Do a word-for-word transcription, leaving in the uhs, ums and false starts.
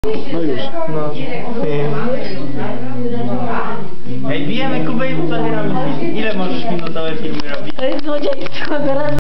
No już. No. Ej, bijemy Kubę i zabieramy film. Ile możesz minutowe filmy robić? To jest złodziejstwo, zaraz